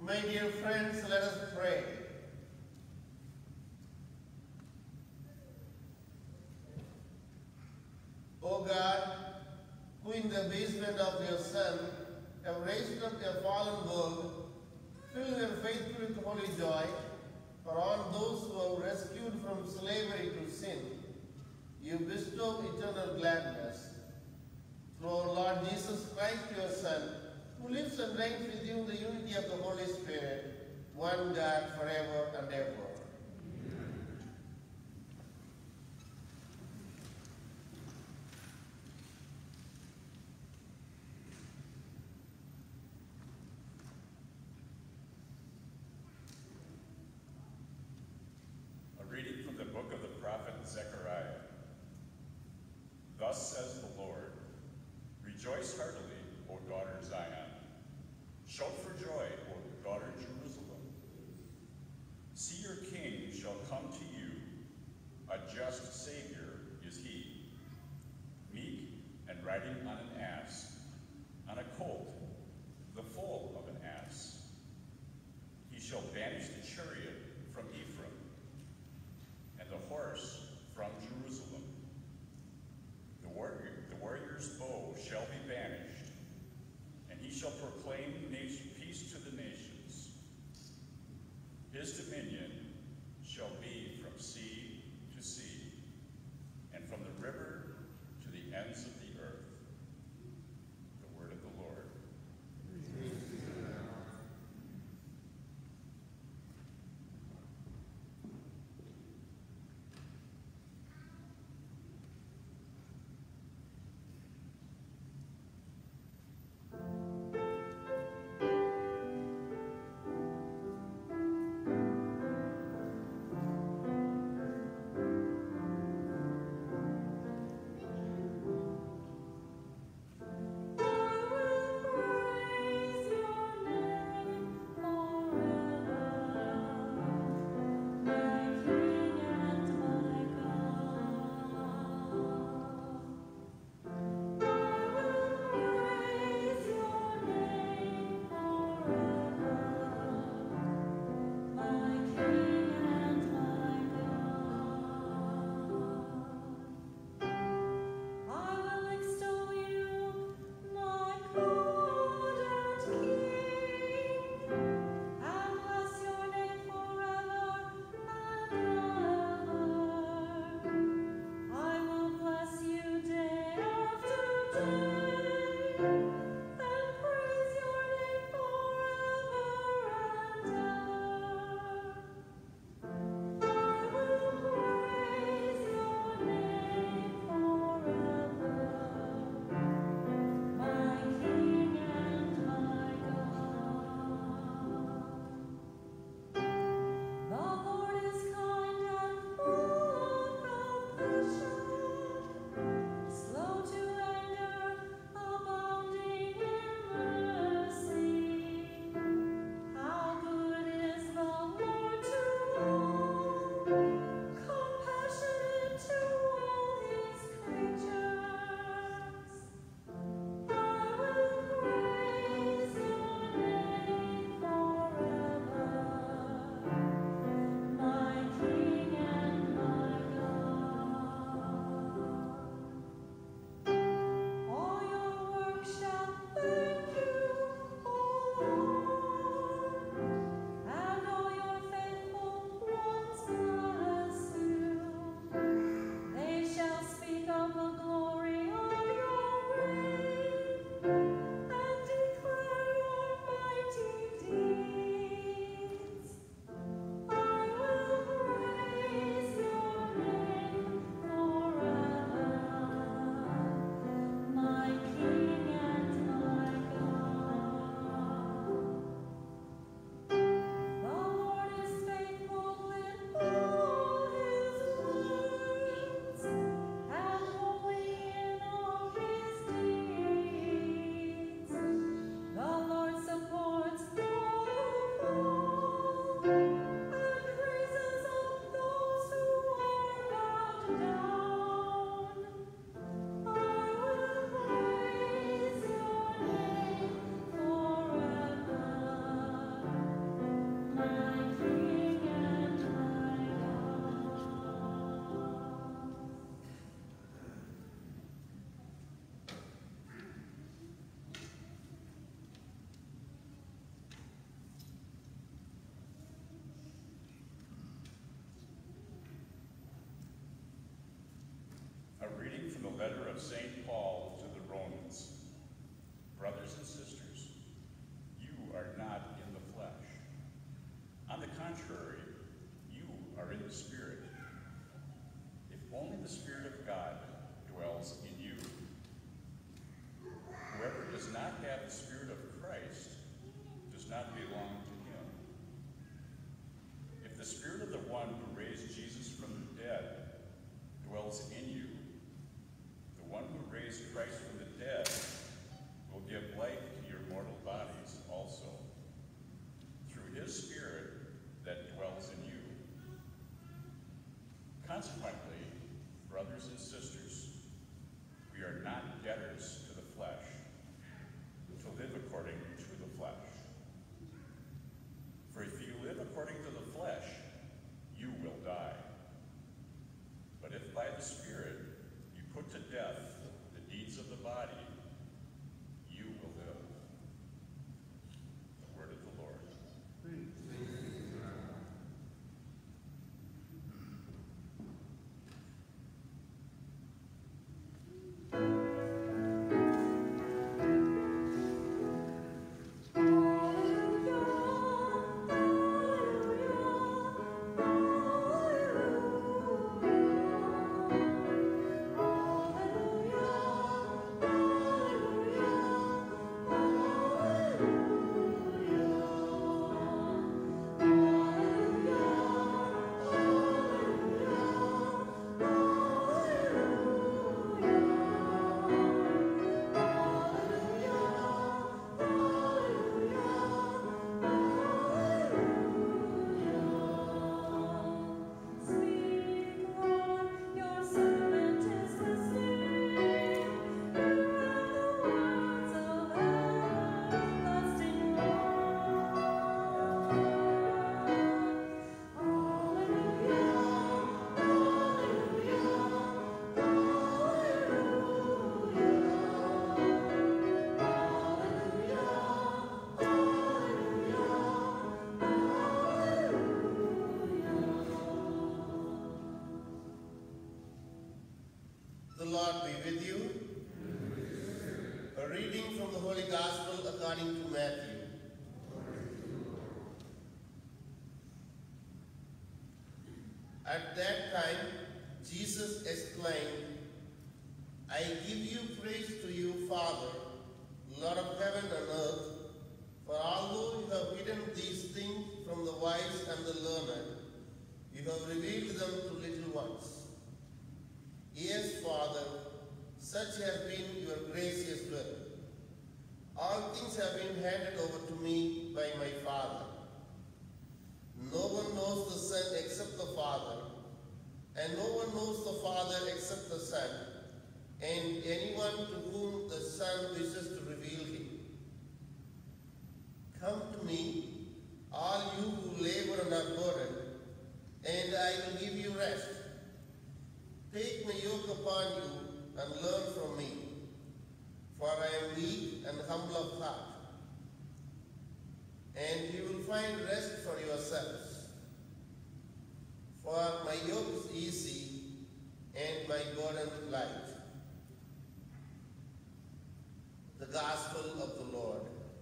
My dear friends, let us pray. O God, who in the basement of your Son have raised up a fallen world, fill your faithful with holy joy, for on those who are rescued from slavery to sin, you bestow eternal gladness. Through our Lord Jesus Christ, your Son, who lives and reigns with you in the unity of the Holy Spirit, one God forever and ever. A reading from the book of the prophet Zechariah. Thus says the Lord, rejoice heartily, O daughter Zion. Shout for joy, O daughter Jerusalem. See, your king shall come to you. A just Savior is he, meek and riding on an ass, on a colt, the foal of an ass. He shall banish the chariot from Ephraim, and the horse from Jerusalem. The warrior's bow shall be banished, and he shall proclaim peace to the nations. His dominion shall be from sea to sea, and from the river to the ends of the earth. The word of the Lord. of St. Paul to the Romans, brothers and sisters, you are not in the flesh. On the contrary, you are in the Spirit. If only the Spirit of God dwells in you. Whoever does not have the Spirit of Christ does not belong to him. If the Spirit of the one who raised Jesus from the dead dwells in you, the one who raised Christ from the dead will give life to your mortal bodies also, through his Spirit that dwells in you. Consequently, brothers and sisters, we are not debtors to the flesh, to live according to the flesh. For if you live according to the flesh, you will die. But if by the Spirit you put to death the deeds of the body, you will live. The word of the Lord. The Lord be with you. A reading from the Holy Gospel according to Matthew. At that time, Jesus exclaimed, I give you praise to you, Father, Lord of heaven and earth, for although you have hidden these things from the wise and the learned, you have revealed them to little ones. Yes, Father, such has been your gracious will. All things have been handed over to me by my Father. No one knows the Son except the Father, and no one knows the Father except the Son, and anyone to whom the Son wishes to reveal him. Come to me, all you who labor and are burdened, and I will give you rest. Take my yoke upon you and learn from me, for I am weak and humble of heart, and you will find rest for yourselves. For my yoke is easy and my burden light. The Gospel of the Lord.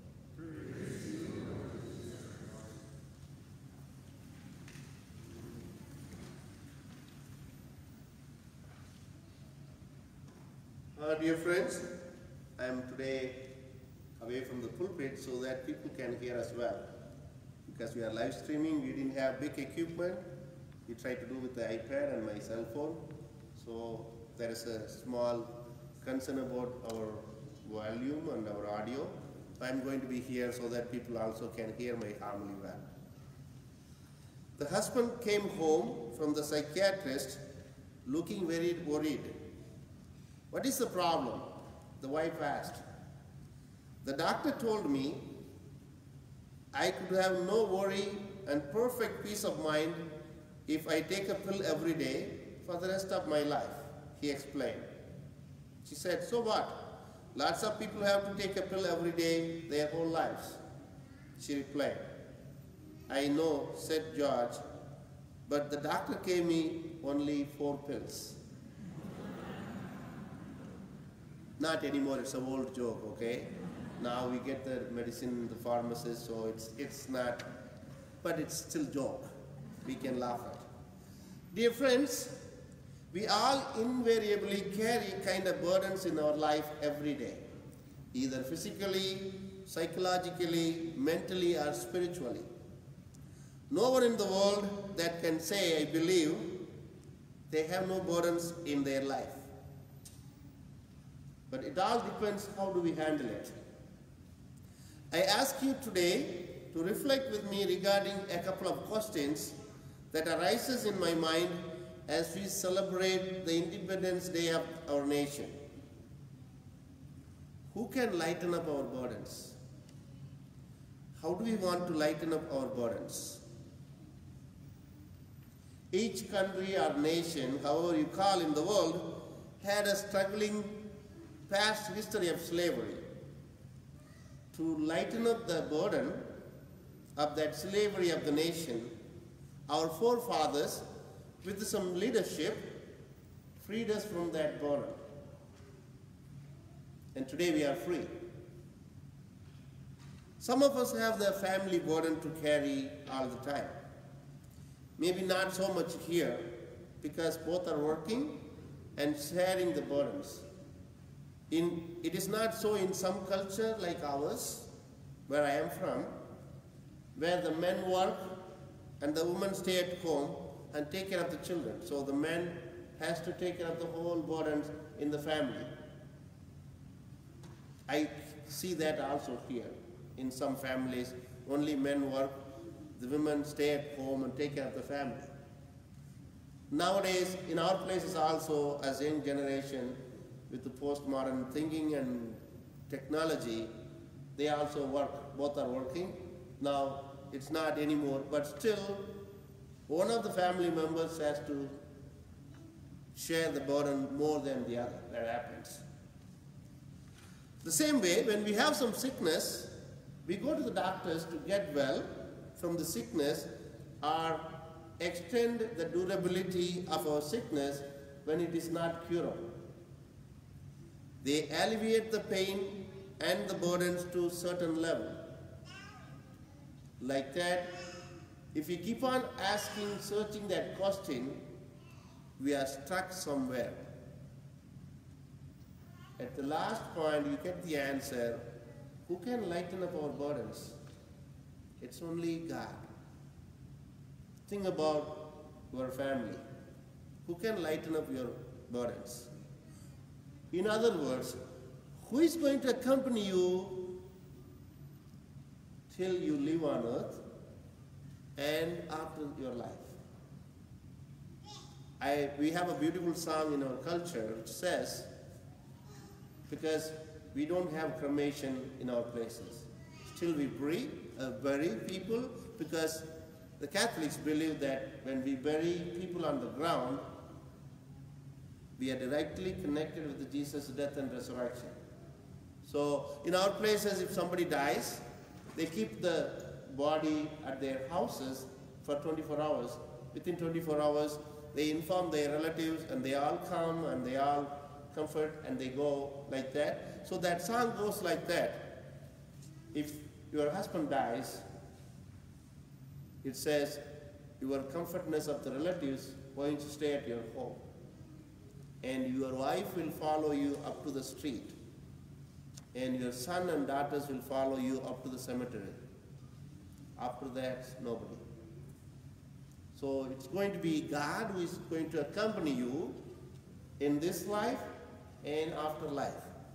Dear friends, I am today away from the pulpit so that people can hear as well. Because we are live streaming, we didn't have big equipment. We tried to do with the iPad and my cell phone. So there is a small concern about our volume and our audio. I'm going to be here so that people also can hear my homily well. The husband came home from the psychiatrist looking very worried. What is the problem? The wife asked. The doctor told me I could have no worry and perfect peace of mind if I take a pill every day for the rest of my life, he explained. She said, so what? Lots of people have to take a pill every day their whole lives. She replied, I know, said George, but the doctor gave me only 4 pills. Not anymore, it's an old joke, okay? Now we get the medicine in the pharmacist, so it's not, but it's still joke. We can laugh at. Dear friends, we all invariably carry kind of burdens in our life every day, either physically, psychologically, mentally, or spiritually. No one in the world that can say, I believe, they have no burdens in their life. But it all depends how do we handle it. I ask you today to reflect with me regarding a couple of questions that arises in my mind as we celebrate the Independence Day of our nation. Who can lighten up our burdens? How do we want to lighten up our burdens? Each country or nation, however you call in the world, had a struggling past history of slavery. To lighten up the burden of that slavery of the nation, our forefathers, with some leadership, freed us from that burden. And today we are free. Some of us have the family burden to carry all the time. Maybe not so much here, because both are working and sharing the burdens. It is not so in some culture like ours, where I am from, where the men work and the women stay at home and take care of the children. So the man has to take care of the whole burdens in the family. I see that also here. In some families, only men work, the women stay at home and take care of the family. Nowadays, in our places also, as young generation, with the postmodern thinking and technology, they also work, both are working. Now, it's not anymore, but still, one of the family members has to share the burden more than the other. That happens. The same way, when we have some sickness, we go to the doctors to get well from the sickness or extend the durability of our sickness when it is not curable. They alleviate the pain and the burdens to a certain level. Like that, if we keep on asking, searching that question, we are stuck somewhere. At the last point, you get the answer, who can lighten up our burdens? It's only God. Think about your family. Who can lighten up your burdens? In other words, who is going to accompany you till you live on earth and after your life? We have a beautiful song in our culture which says, because we don't have cremation in our places, still we bury people, because the Catholics believe that when we bury people on the ground, we are directly connected with Jesus' death and resurrection. So in our places, if somebody dies, they keep the body at their houses for 24 hours. Within 24 hours, they inform their relatives and they all come and they all comfort and they go like that. So that song goes like that. If your husband dies, it says, your comfortness of the relatives going to stay at your home. And your wife will follow you up to the street. And your son and daughters will follow you up to the cemetery. After that, nobody. So it's going to be God who is going to accompany you in this life and after life.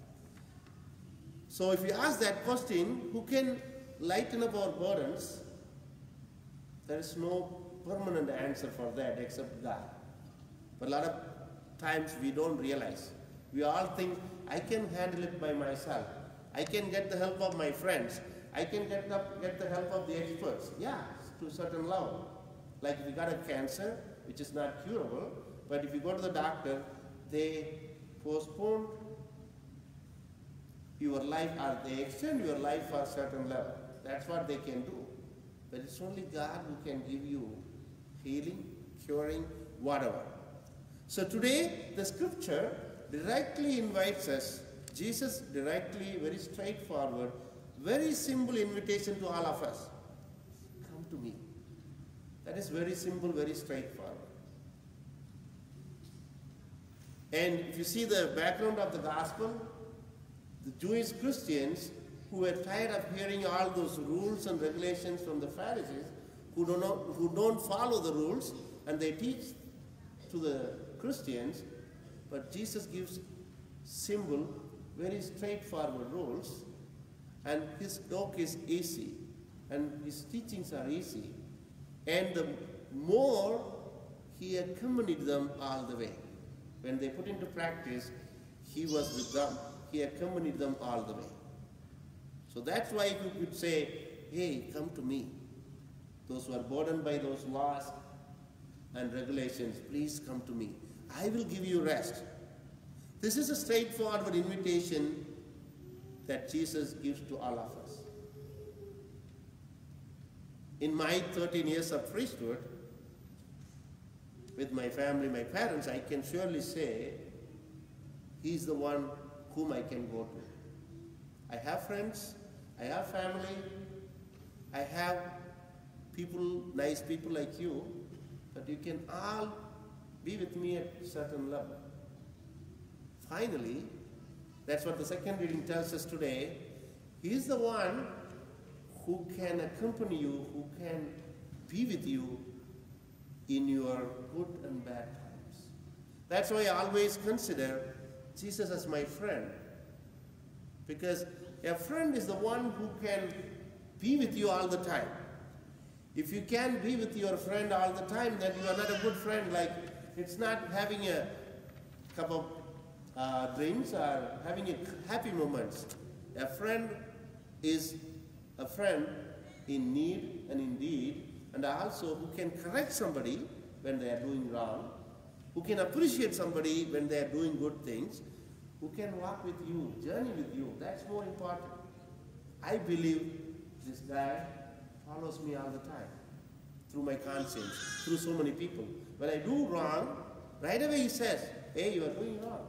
So if you ask that question, who can lighten up our burdens? There is no permanent answer for that except God. But a lot of times we don't realize. We all think, I can handle it by myself. I can get the help of my friends. I can get the help of the experts. Yeah, to a certain level. Like if you got a cancer, which is not curable, but if you go to the doctor, they postpone your life or they extend your life for a certain level. That's what they can do. But it's only God who can give you healing, curing, whatever. So today, the scripture directly invites us Jesus directly, very straightforward, very simple invitation to all of us. Come to me. That is very simple, very straightforward. And if you see the background of the gospel, the Jewish Christians who were tired of hearing all those rules and regulations from the Pharisees, who don't follow the rules, and they teach to the Christians, but Jesus gives simple, very straightforward rules, and his yoke is easy, and his teachings are easy, and the more he accompanied them all the way. When they put into practice, he was with them. He accompanied them all the way. So that's why you could say, hey, come to me. Those who are burdened by those laws and regulations, please come to me. I will give you rest. This is a straightforward invitation that Jesus gives to all of us. In my 13 years of priesthood, with my family, my parents, I can surely say, he's the one whom I can go to. I have friends, I have family, I have people, nice people like you, but you can all be with me at a certain level. Finally, that's what the second reading tells us today. He is the one who can accompany you, who can be with you in your good and bad times. That's why I always consider Jesus as my friend. Because a friend is the one who can be with you all the time. If you can't be with your friend all the time, then you are not a good friend. Like, it's not having a cup of drinks or having a happy moments. A friend is a friend in need and in deed, and also who can correct somebody when they are doing wrong, who can appreciate somebody when they are doing good things, who can walk with you, journey with you. That's more important. I believe this guy follows me all the time, through my conscience, through so many people. When I do wrong, right away he says, hey, you are doing wrong.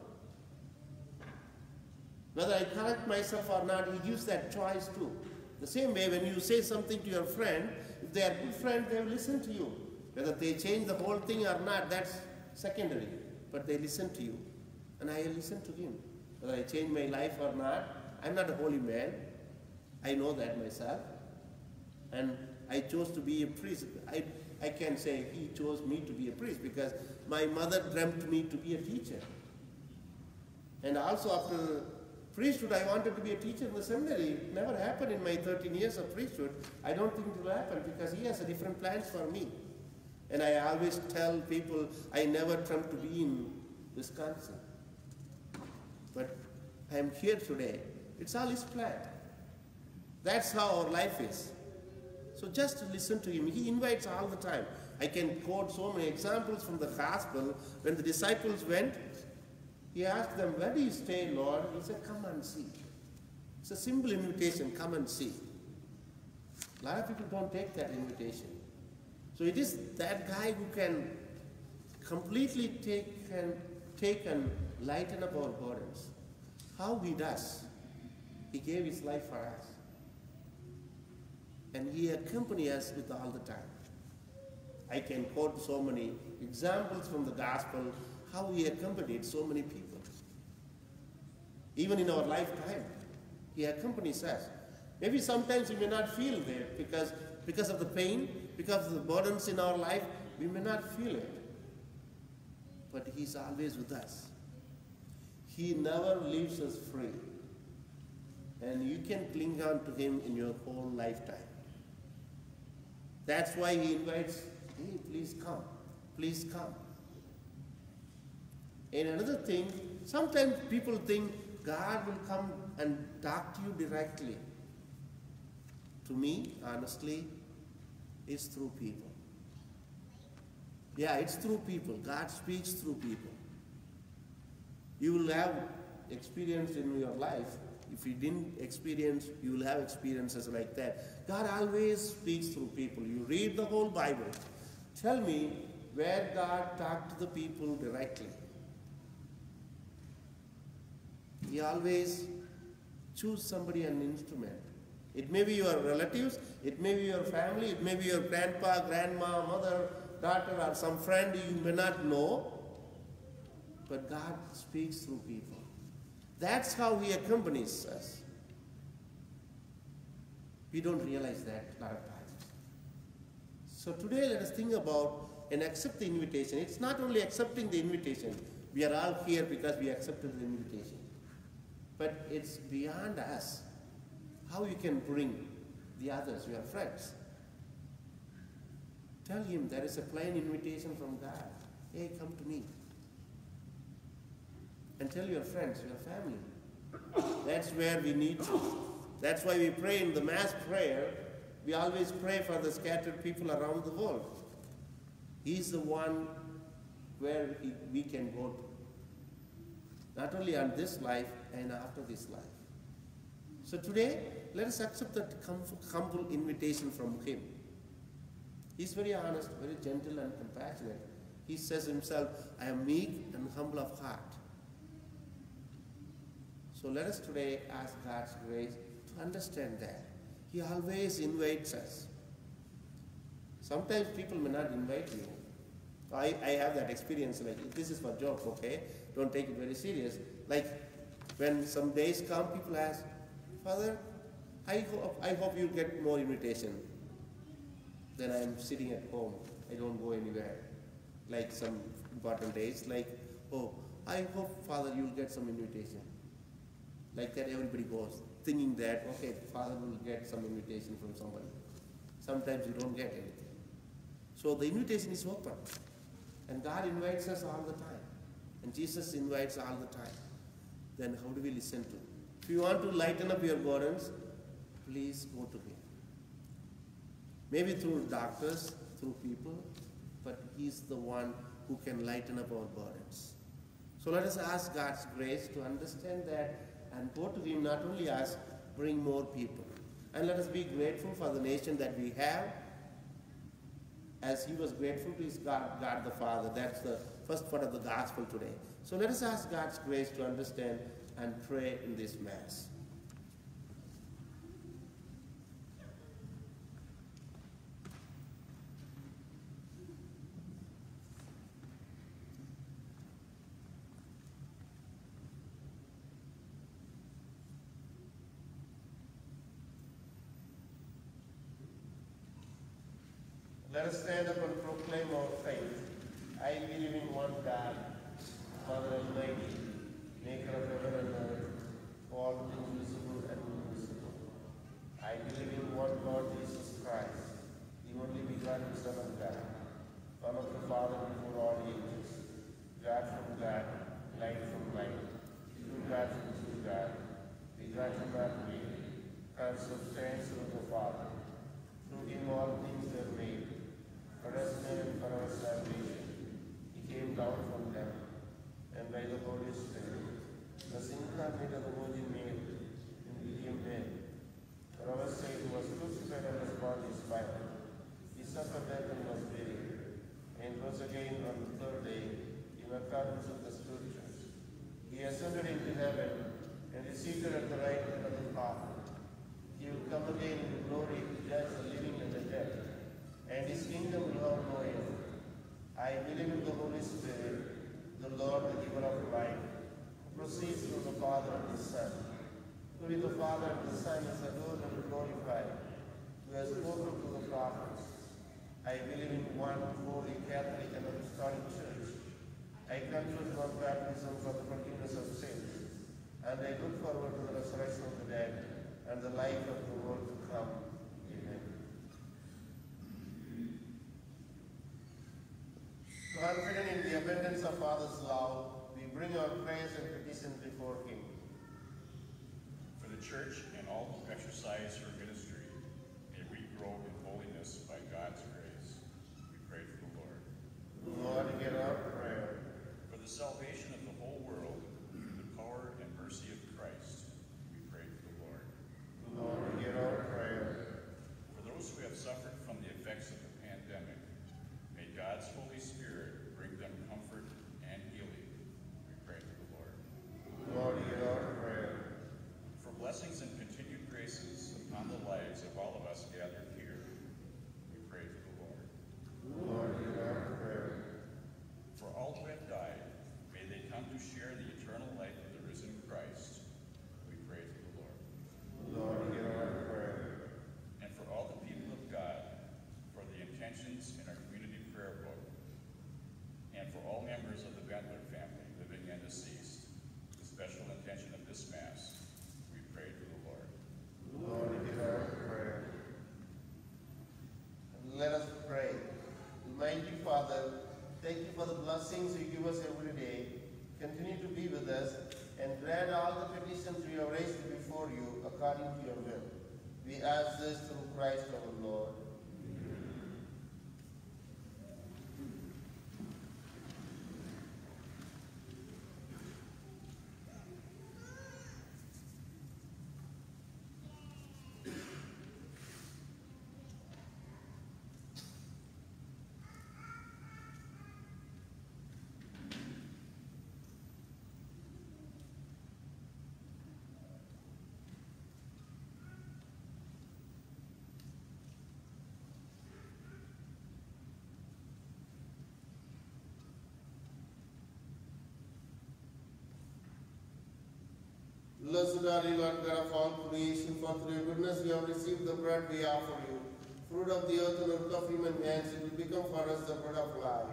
Whether I correct myself or not, he gives that choice too. The same way, when you say something to your friend, if they are good friends, they will listen to you. Whether they change the whole thing or not, that's secondary. But they listen to you. And I listen to him. Whether I change my life or not, I'm not a holy man. I know that myself. And I chose to be a priest. I can say he chose me to be a priest because my mother dreamt me to be a teacher. And also after priesthood, I wanted to be a teacher in the seminary. It never happened in my 13 years of priesthood. I don't think it will happen because he has a different plans for me. And I always tell people I never dreamt to be in Wisconsin. But I am here today. It's all his plan. That's how our life is. So just listen to him. He invites all the time. I can quote so many examples from the gospel. When the disciples went, he asked them, where do you stay, Lord? He said, come and see. It's a simple invitation, come and see. A lot of people don't take that invitation. So it is that guy who can completely take and lighten up our burdens. How he does. He gave his life for us. And he accompanies us with all the time. I can quote so many examples from the gospel, how he accompanied so many people. Even in our lifetime, he accompanies us. Maybe sometimes we may not feel there because of the pain, because of the burdens in our life, we may not feel it. But he's always with us. He never leaves us free. And you can cling on to him in your whole lifetime. That's why he invites, hey, please come. Please come. And another thing, sometimes people think God will come and talk to you directly. To me, honestly, it's through people. Yeah, it's through people. God speaks through people. You will have experience in your life. If you didn't experience, you will have experiences like that. God always speaks through people. You read the whole Bible. Tell me where God talked to the people directly. He always choose somebody, an instrument. It may be your relatives, it may be your family, it may be your grandpa, grandma, mother, daughter, or some friend you may not know, but God speaks through people. That's how He accompanies us. We don't realize that a lot of times. So today let us think about and accept the invitation. It's not only accepting the invitation. We are all here because we accepted the invitation. But it's beyond us. How you can bring the others, your friends. Tell him there is a plain invitation from God. Hey, come to me. And tell your friends, your family. That's where we need to. That's why we pray in the Mass prayer. We always pray for the scattered people around the world. He's the one where we can go to. Not only on this life and after this life. So today, let us accept that humble invitation from Him. He's very honest, very gentle and compassionate. He says himself, I am meek and humble of heart. So let us today ask God's grace to understand that. He always invites us. Sometimes people may not invite you. I have that experience, like, this is for joke, okay? Don't take it very serious. Like, when some days come, people ask, Father, I hope you get more invitation. Then I'm sitting at home. I don't go anywhere. Like some important days, like, oh, I hope, Father, you'll get some invitation. Like that everybody goes, thinking that, okay, Father will get some invitation from somebody. Sometimes you don't get anything. So the invitation is open. And God invites us all the time. And Jesus invites all the time. Then how do we listen to Him? If you want to lighten up your burdens, please go to Him. Maybe through doctors, through people, but He's the one who can lighten up our burdens. So let us ask God's grace to understand that and go to Him, not only us, bring more people. And let us be grateful for the nation that we have, as He was grateful to His God the Father. That's the first part of the gospel today. So let us ask God's grace to understand and pray in this Mass. Let us stand up and proclaim our faith. I believe in one God, Father Almighty, maker of heaven and earth, all things visible and invisible. I believe in one Lord Jesus Christ, the only begotten Son of God, Son of the Father before all ages, God from God, light from light, true God from true God, begotten not made, consubstantial of the Father. Through Him all things were made. For us men and for our salvation, He came down from heaven, and by the Holy Spirit, was incarnate of the Virgin Mary, and became man. For our sake, He was crucified and His body expired. He suffered death and was buried, and rose again on the third day, in accordance with the Scriptures. He ascended into heaven, and is seated at the right hand of the Father. He will come again in glory to judge the living and the dead, and His kingdom will have no end. I believe in the Holy Spirit, the Lord, the giver of life, who proceeds from the Father and the Son, who with the Father and the Son is adored and glorified, who has spoken to the prophets. I believe in one holy Catholic and Apostolic Church. I confess one baptism for the forgiveness of sins, and I look forward to the resurrection of the dead and the life of the world to come. Confident in the abundance of Father's love, we bring our prayers and petitions before Him. For the Church and all who exercise her ministry, may we grow in holiness by God's grace. We pray to the Lord. Lord, hear our prayer. For the salvation of the whole world, through the power and mercy of Christ, we pray to the Lord. Lord, hear our prayer. For those who have suffered from the effects of the pandemic, may God's Holy Spirit bring them comfort and healing. We pray to the Lord. Lord, hear our prayer. pray. Almighty Father, thank you for the blessings you give us every day. Continue to be with us and grant all the petitions we have raised before you according to your will. We ask this through Christ our Lord. Blessed are you, Lord God of all creation, for through your goodness we have received the bread we offer you. Fruit of the earth and work of human hands, it will become for us the bread of life.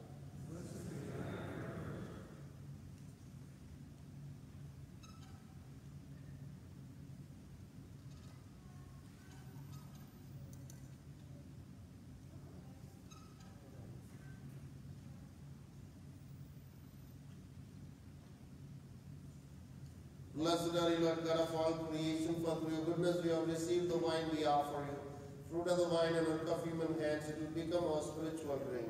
Blessed are you, Lord God of all creation, for through your goodness we have received the wine we offer you. Fruit of the vine and work of human hands, it will become our spiritual drink.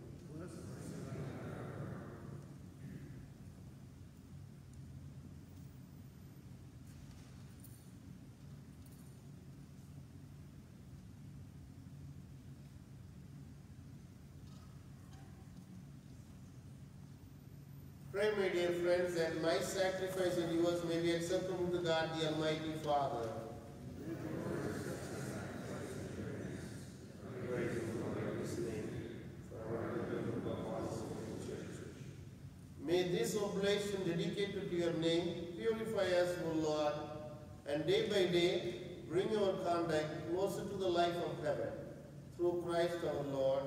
Pray, my dear friends, that my sacrifice and yours may be acceptable to God, the Almighty Father. May this oblation dedicated to your name purify us, O Lord, and day by day bring our conduct closer to the life of heaven. Through Christ our Lord.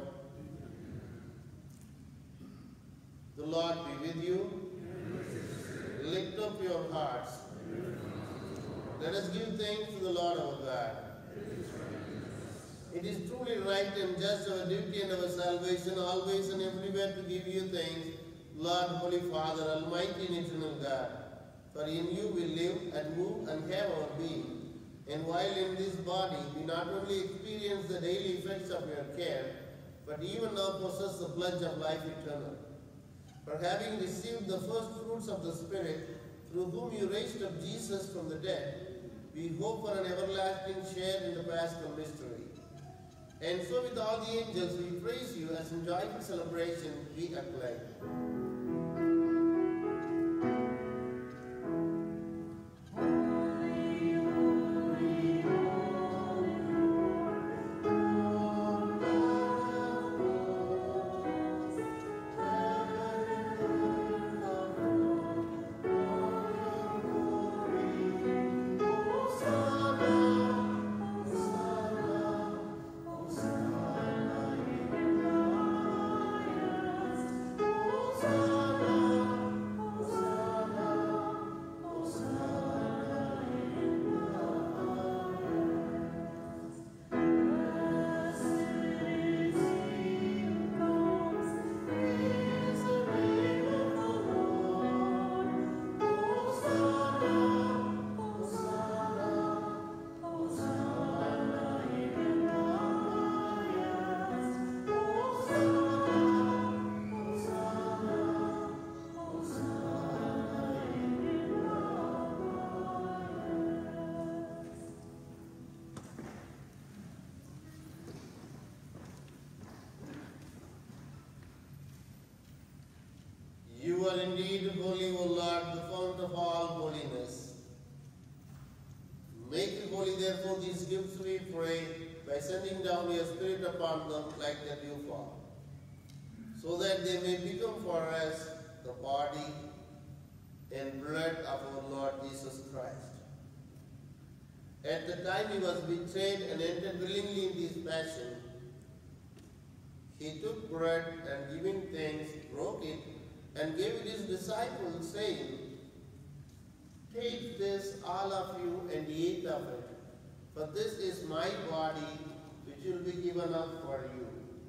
The Lord be with you. Lift up your hearts. Let us give thanks to the Lord our God. It is truly right and just our duty and our salvation always and everywhere to give you thanks, Lord, Holy Father, Almighty and eternal God. For in you we live and move and have our being. And while in this body we not only experience the daily effects of your care, but even now possess the pledge of life eternal. For having received the first fruits of the Spirit, through whom you raised up Jesus from the dead, we hope for an everlasting share in the Paschal mystery. And so with all the angels we praise you as in joyful celebration we acclaim. You are indeed holy, O Lord, the fount of all holiness. Make holy, therefore, these gifts, we pray, by sending down your Spirit upon them like the dewfall, so that they may become for us the body and blood of our Lord Jesus Christ. At the time he was betrayed and entered willingly in his passion, he took bread and giving thanks, broke it, and gave it his disciples, saying, "Take this, all of you, and eat of it, for this is my body, which will be given up for you."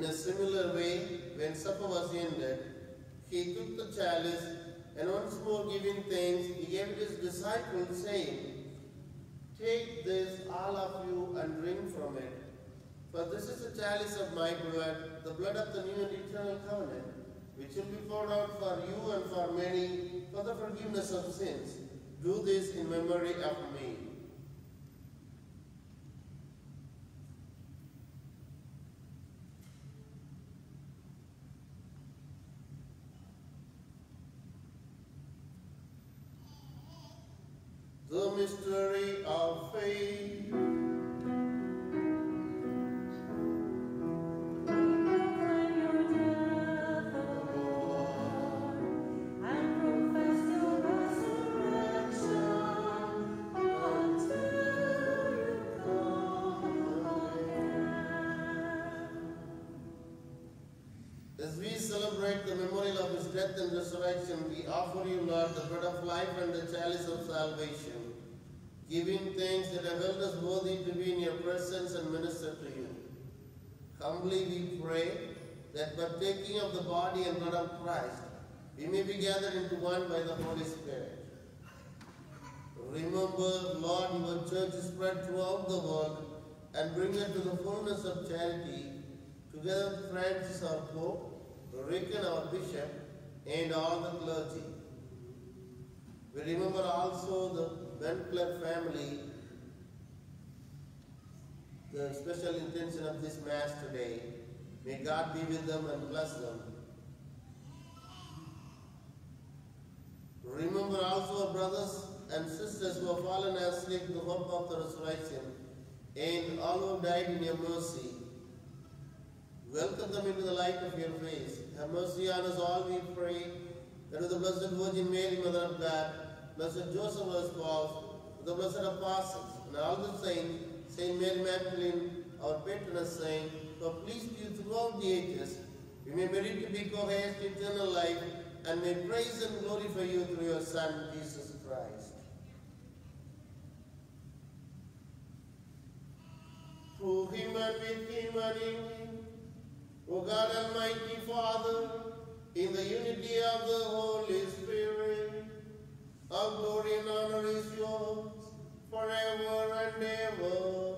a similar way, when supper was ended, he took the chalice, and once more giving thanks, he gave it to his disciples, saying, "Take this, all of you, and drink from it. For this is the chalice of my blood, the blood of the new and eternal covenant, which will be poured out for you and for many for the forgiveness of sins. Do this in memory of me." The mystery of faith. As we celebrate the memorial of his death and resurrection, we offer you, Lord, the bread of life and the chalice of salvation, giving thanks that have held us worthy to be in your presence and minister to you. Humbly we pray that partaking of the body and blood of Christ, we may be gathered into one by the Holy Spirit. Remember, Lord, your church is spread throughout the world, and bring her to the fullness of charity, together with Francis our Pope, Rickon our Bishop, and all the clergy. We remember also the Bentler family, the special intention of this Mass today. May God be with them and bless them. Remember also our brothers and sisters who have fallen asleep in the hope of the resurrection, and all who have died in your mercy. Welcome them into the light of your face. Have mercy on us all, we pray, that with the Blessed Virgin Mary, Mother of God, Blessed Joseph, her spouse, with the blessed apostles, and all the saints, Saint Mary Magdalene, our patroness saint, who have pleased you throughout the ages, we may merit to be co-heirs to eternal life, and may praise and glorify you through your Son, Jesus Christ. Through him and with him and in him, O God Almighty Father, in the unity of the Holy Spirit, all glory and honor is yours forever and ever.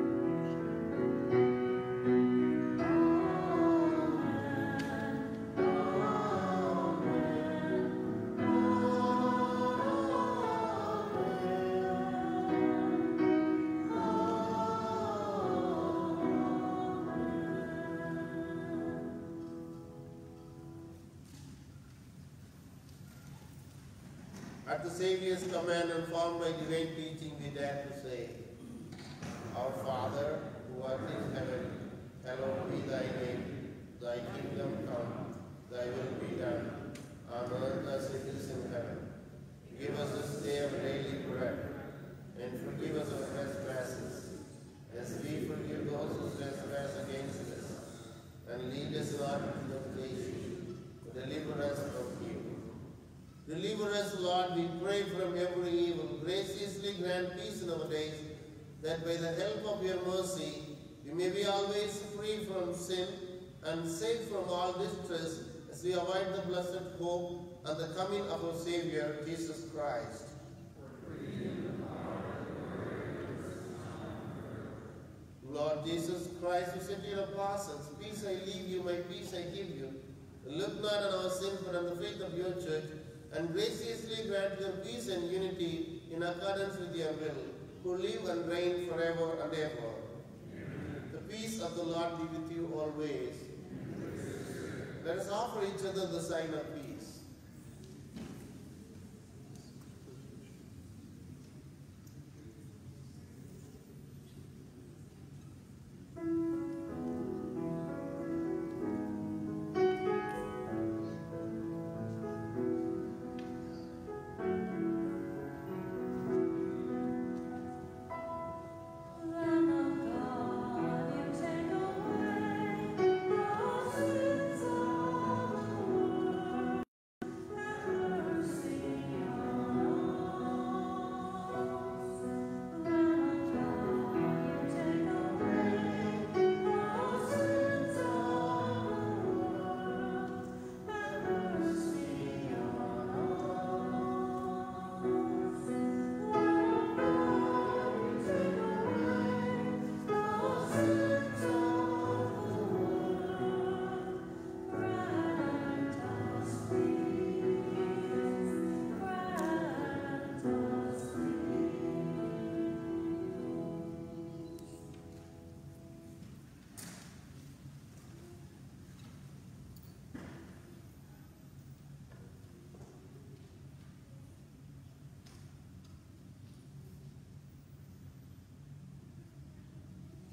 At the Savior's command and formed by divine teaching, we dare to say, Our Father, who art in heaven, hallowed be thy name. Thy kingdom come, thy will be done, on earth as it is in heaven. Give us this day our daily bread, and forgive us our trespasses, as we forgive those who trespass against us. And lead us not into temptation, but deliver us from evil. Deliver us, Lord, we pray, from every evil. Graciously grant peace in our days, that by the help of your mercy, we may be always free from sin and safe from all distress, as we await the blessed hope and the coming of our Savior, Jesus Christ. Lord Jesus Christ, who said to your apostles, "Peace I leave you, my peace I give you," look not on our sins, but on the faith of your church, and graciously grant them peace and unity in accordance with your will, who live and reign forever and ever. Amen. The peace of the Lord be with you always. Amen. Let us offer each other the sign of peace.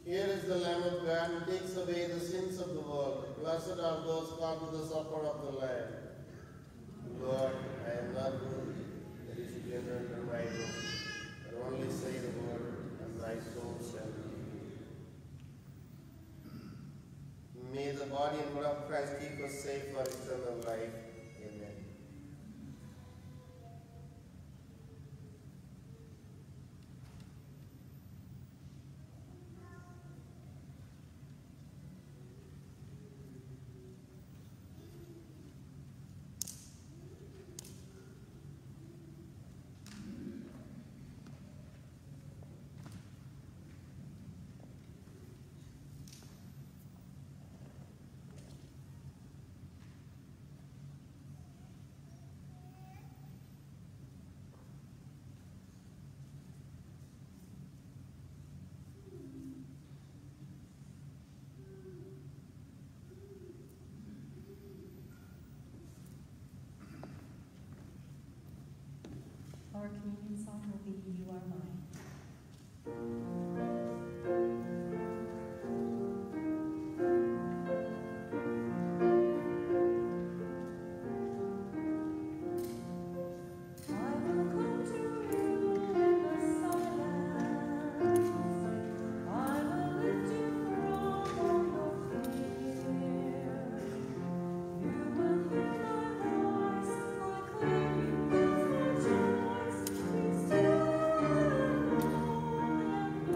Here is the Lamb of God who takes away the sins of the world. Blessed are those called to the supper of the Lamb. Lord, I am not worthy that you should enter into my room, but only say the word, and my soul shall be healed. May the body and blood of Christ keep us safe for eternal life. Amen. Our communion song will be You Are Mine. Thank you.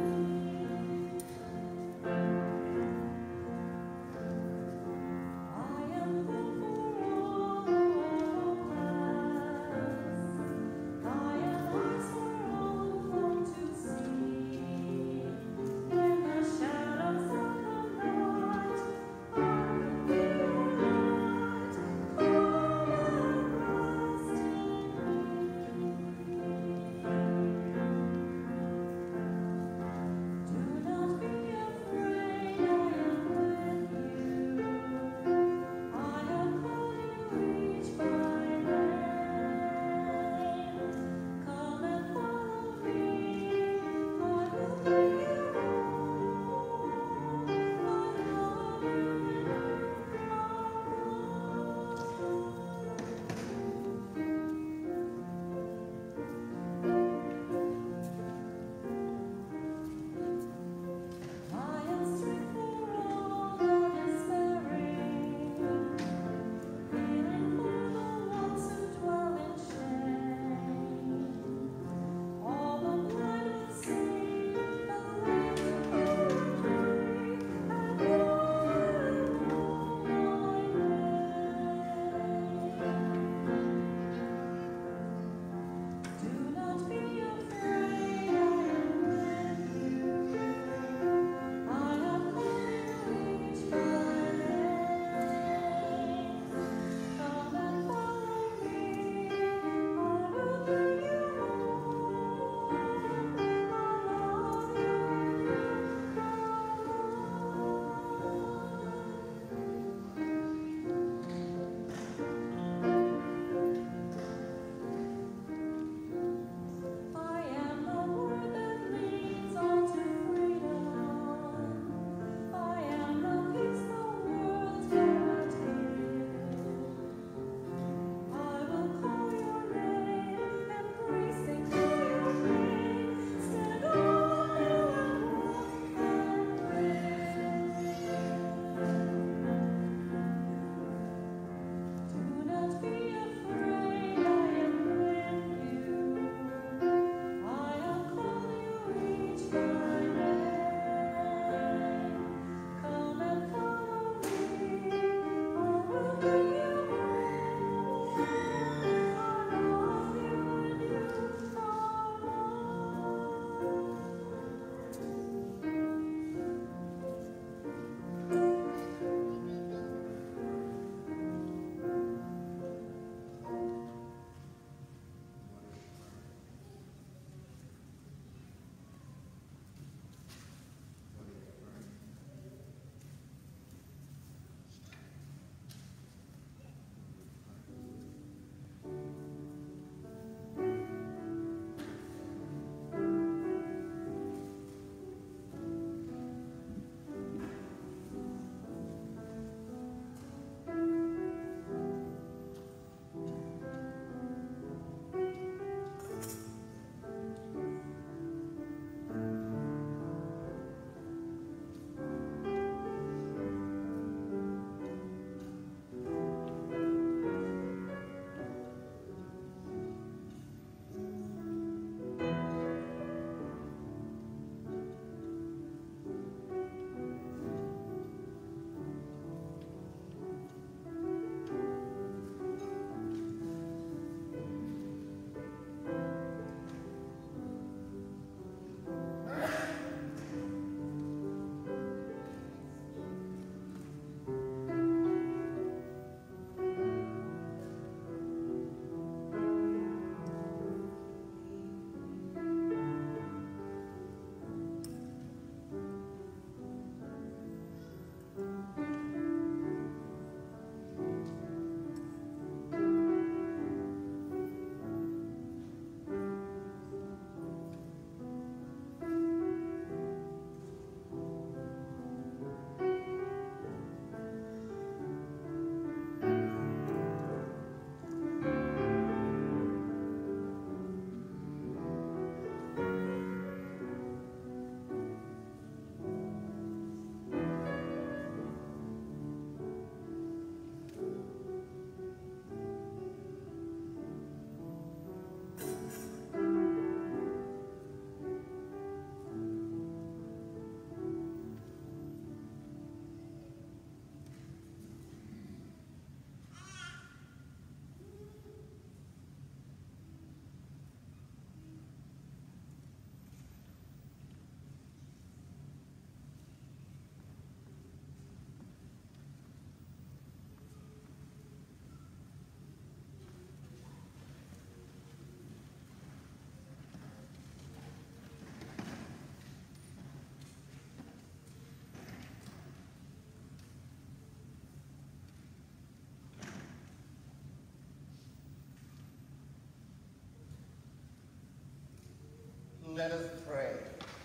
Let us pray.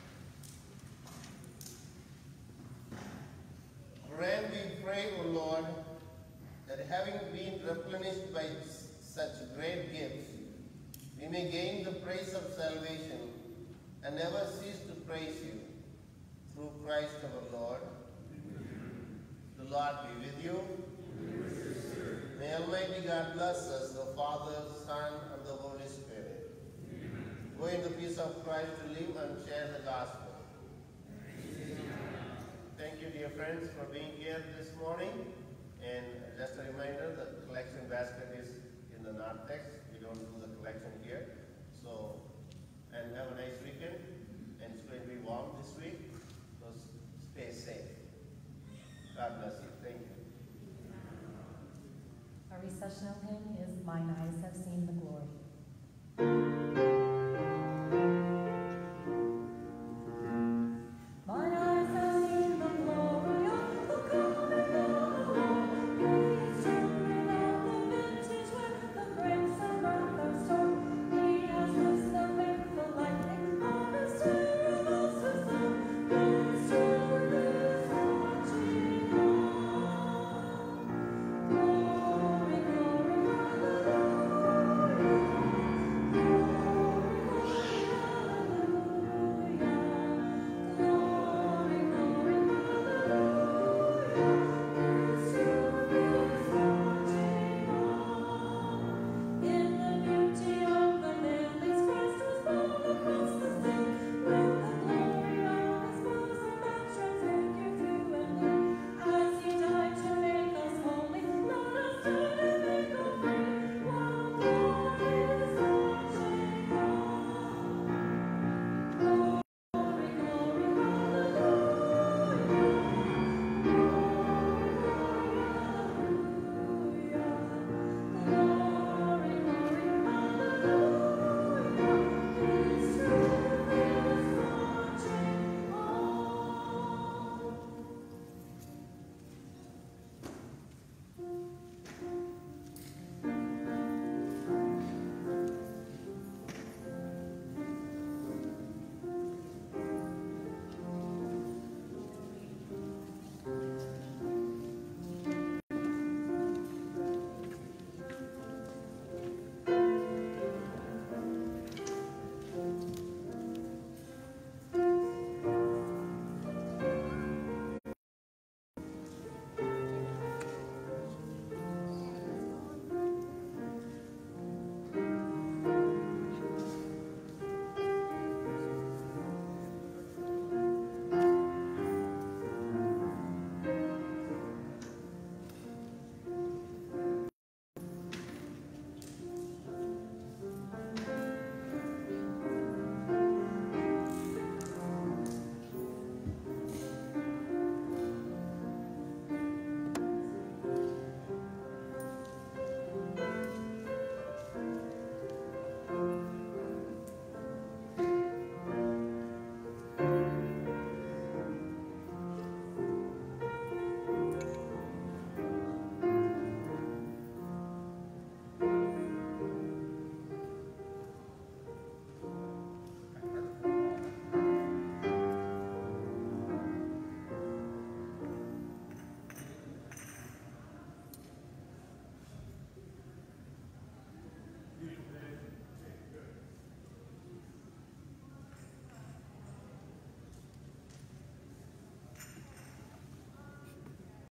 Grant, we pray, O Lord, that having been replenished by such great gifts, we may gain the praise of salvation and never cease to praise you. Through Christ our Lord. The Lord be with you. May Almighty God bless us, the Father, Son, and the Holy Spirit. Go in the peace of Christ to live and share the gospel. Thank you, dear friends, for being here this morning. And just a reminder, the collection basket is in the narthex. We don't do the collection here. So, and have a nice weekend. And it's going to be warm this week. So stay safe. God bless you. Thank you. Our recessional hymn is Mine Eyes Have Seen the Glory.